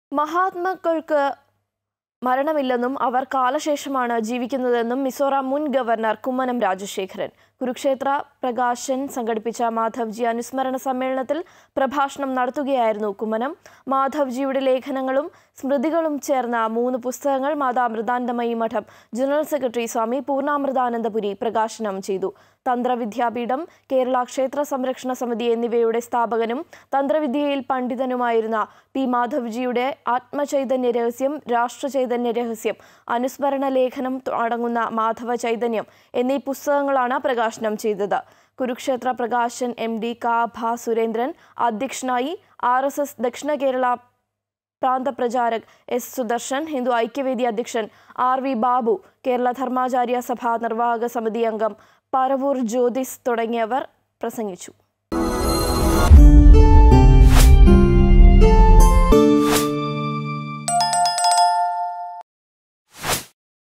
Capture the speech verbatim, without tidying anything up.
മഹാത്മാക്കൾക്ക് മരണമില്ലെന്നും അവർ കാലശേഷമാണ് ജീവിക്കുന്നതെന്നും മിസോറാം മുൻ ഗവർണർ കുമ്മനം രാജശേഖരൻ കുരുക്ഷേത്ര പ്രകാശൻ സംഘടിപ്പിച്ച മാധവ്ജി അനുസ്മരണ സമ്മേളനത്തിൽ പ്രഭാഷണം നടത്തുകയായിരുന്നു കുമ്മനം. മാധവ്ജിയുടെ ലേഖനങ്ങളും സ്മൃതികളും ചേർന്ന മൂന്ന് പുസ്തകങ്ങൾ മാതാമൃതാനന്ദമയി മഠം ജനറൽ സെക്രട്ടറി സ്വാമി പൂർണ്ണാമൃതാനന്ദപുരി പ്രകാശനം ചെയ്തു. തന്ത്രവിദ്യാപീഠം, കേരള ക്ഷേത്ര സംരക്ഷണ സമിതി എന്നിവയുടെ സ്ഥാപകനും തന്ത്രവിദ്യയിൽ പണ്ഡിതനുമായിരുന്ന പി മാധവ്ജിയുടെ ആത്മചൈതന്യ രഹസ്യം, രാഷ്ട്രചൈതന്യ രഹസ്യം, അനുസ്മരണ ലേഖനം അടങ്ങുന്ന മാധവ ചൈതന്യം എന്നീ പുസ്തകങ്ങളാണ് പ്രകാശനം ചെയ്തത്. കുരുക്ഷേത്ര പ്രകാശൻ എം ഡി കാഭ സുരേന്ദ്രൻ അധ്യക്ഷനായി. ആർ എസ് എസ് ദക്ഷിണ കേരള പ്രാന്തപ്രചാരക് എസ് സുദർശൻ, ഹിന്ദു ഐക്യവേദി അധ്യക്ഷൻ ആർ വി ബാബു, കേരള ധർമാചാര്യ സഭ നിർവാഹക സമിതി അംഗം പറവൂർ ജ്യോതിസ് തുടങ്ങിയവർ പ്രസംഗിച്ചു.